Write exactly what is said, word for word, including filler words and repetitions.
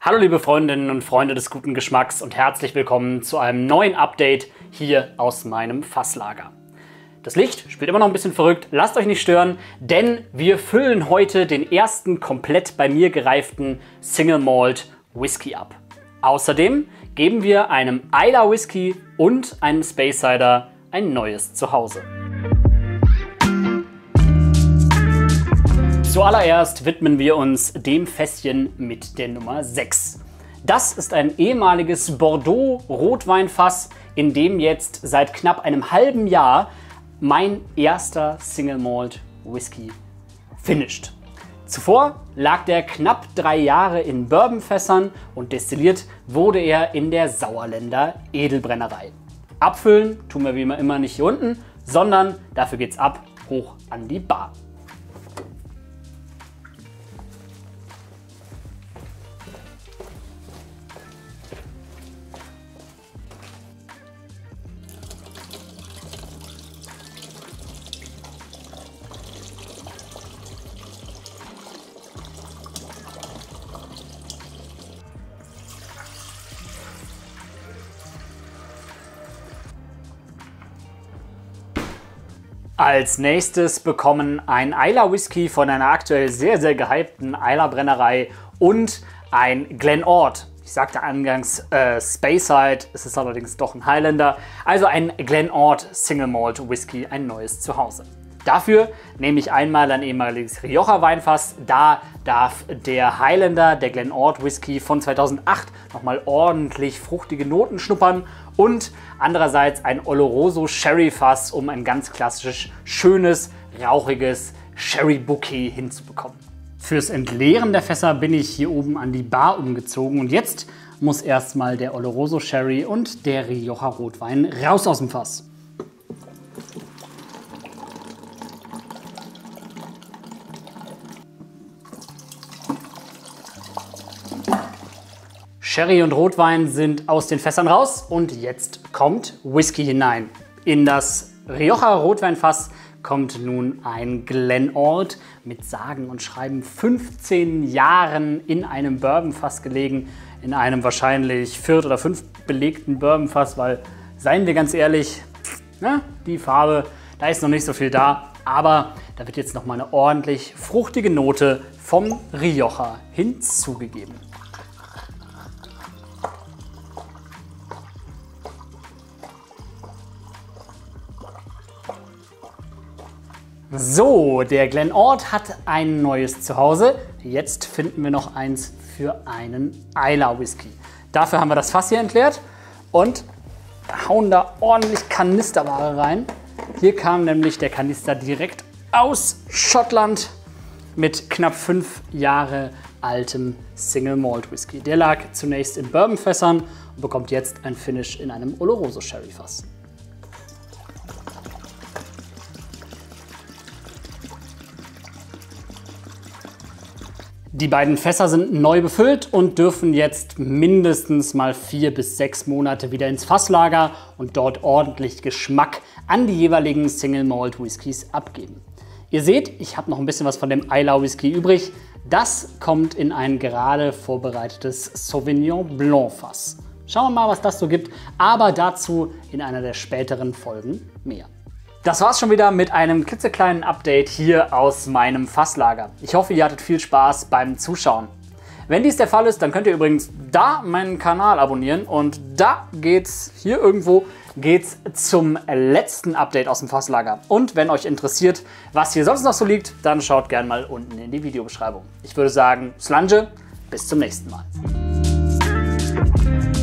Hallo liebe Freundinnen und Freunde des guten Geschmacks und herzlich willkommen zu einem neuen Update hier aus meinem Fasslager. Das Licht spielt immer noch ein bisschen verrückt, lasst euch nicht stören, denn wir füllen heute den ersten komplett bei mir gereiften Single Malt Whisky ab. Außerdem geben wir einem Islay Whisky und einem Speyside ein neues Zuhause. Zuallererst widmen wir uns dem Fässchen mit der Nummer sechs. Das ist ein ehemaliges Bordeaux-Rotweinfass, in dem jetzt seit knapp einem halben Jahr mein erster Single Malt Whisky finisht. Zuvor lag der knapp drei Jahre in Bourbonfässern und destilliert wurde er in der Sauerländer Edelbrennerei. Abfüllen tun wir wie immer nicht hier unten, sondern dafür geht's ab hoch an die Bar. Als nächstes bekommen ein Islay Whisky von einer aktuell sehr, sehr gehypten Islay Brennerei und ein Glenort. Ich sagte eingangs äh, Speyside, es ist allerdings doch ein Highlander. Also ein Glenort Single Malt Whisky, ein neues Zuhause. Dafür nehme ich einmal ein ehemaliges Rioja Weinfass. Da darf der Highlander, der Glenort Whisky von zweitausendacht nochmal ordentlich fruchtige Noten schnuppern. Und andererseits ein Oloroso Sherry Fass, um ein ganz klassisches, schönes, rauchiges Sherry Bouquet hinzubekommen. Fürs Entleeren der Fässer bin ich hier oben an die Bar umgezogen und jetzt muss erstmal der Oloroso Sherry und der Rioja Rotwein raus aus dem Fass. Sherry und Rotwein sind aus den Fässern raus und jetzt kommt Whisky hinein. In das Rioja Rotweinfass kommt nun ein Glenort mit sagen und schreiben fünfzehn Jahren in einem Bourbonfass gelegen, in einem wahrscheinlich viert oder fünf belegten Bourbonfass, weil, seien wir ganz ehrlich, na, die Farbe, da ist noch nicht so viel da, aber da wird jetzt noch mal eine ordentlich fruchtige Note vom Rioja hinzugegeben. So, der Glenort hat ein neues Zuhause. Jetzt finden wir noch eins für einen Islay Whisky. Dafür haben wir das Fass hier entleert und hauen da ordentlich Kanisterware rein. Hier kam nämlich der Kanister direkt aus Schottland mit knapp fünf Jahre altem Single Malt Whisky. Der lag zunächst in Bourbonfässern und bekommt jetzt ein Finish in einem Oloroso Sherry Fass. Die beiden Fässer sind neu befüllt und dürfen jetzt mindestens mal vier bis sechs Monate wieder ins Fasslager und dort ordentlich Geschmack an die jeweiligen Single Malt Whiskys abgeben. Ihr seht, ich habe noch ein bisschen was von dem Islay Whisky übrig. Das kommt in ein gerade vorbereitetes Sauvignon Blanc Fass. Schauen wir mal, was das so gibt, aber dazu in einer der späteren Folgen mehr. Das war's schon wieder mit einem klitzekleinen Update hier aus meinem Fasslager. Ich hoffe, ihr hattet viel Spaß beim Zuschauen. Wenn dies der Fall ist, dann könnt ihr übrigens da meinen Kanal abonnieren und da geht's, hier irgendwo geht's zum letzten Update aus dem Fasslager. Und wenn euch interessiert, was hier sonst noch so liegt, dann schaut gerne mal unten in die Videobeschreibung. Ich würde sagen, Slange, bis zum nächsten Mal.